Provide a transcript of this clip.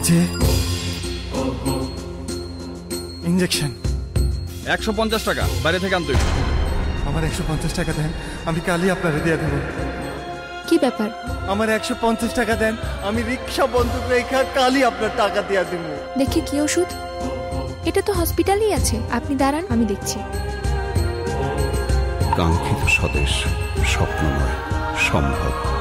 যে ইঞ্জেকশন 150 টাকা বাইরে থেকে আনতে। আমার 150 টাকা দেন, আমি কালই আপনারে দিয়ে দেব। কি ব্যাপার? আমার 150 টাকা দেন, আমি রিক্সা বন্ধুক রেখা কালই আপনার টাকা দিয়ে দেব। দেখি কি ওষুধ? এটা তো হসপিটালেই আছে, আপনি দাঁড়ান, আমি দেখছি। কাঙ্ক্ষিত স্বদেশ স্বপ্ন নয়, সম্ভব।